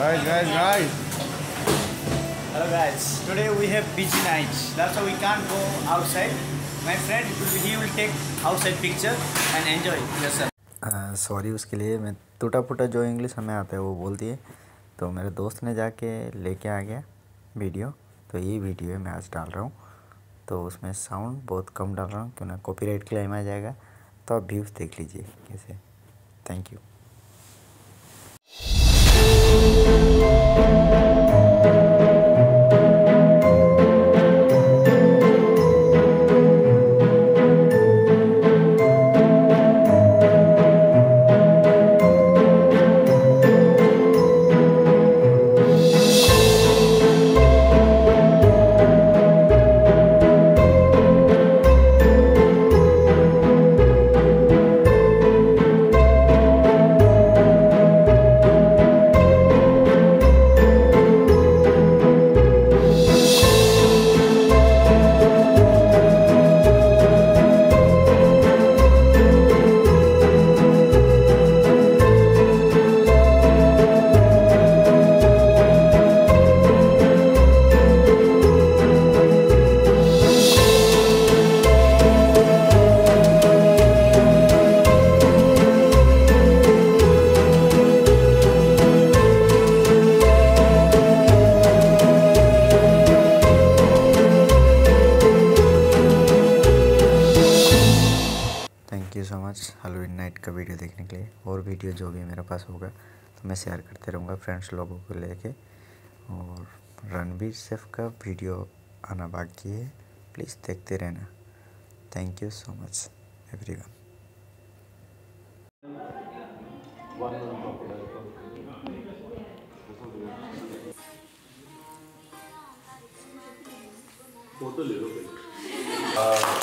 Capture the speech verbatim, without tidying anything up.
Guys, guys, guys. Hello guys. Today we have busy night. That's why we can't go outside. My friend, he will take outside picture and enjoy yourself. Sorry uh, उसके लिए मैं टूटा फूटा जो English हमें आता है वो बोल दिए। तो मेरे दोस्त ने जाके लेके आ गया वीडियो, तो ये वीडियो मैं आज डाल रहा हूँ। तो उसमें साउंड बहुत कम डाल रहा हूँ क्यों ना कॉपीराइट क्लेम आ जाएगा। तो आप व्यूज़ देख लीजिए कैसे। Thank you. Thank you so much Halloween night का वीडियो देखने के लिए। और वीडियो जो भी मेरे पास होगा तो मैं शेयर करते रहूँगा फ्रेंड्स लोगों को लेके। और रणवीर सिंह का वीडियो आना बाकी है, प्लीज़ देखते रहना। Thank you so much everyone. Photo ले लो।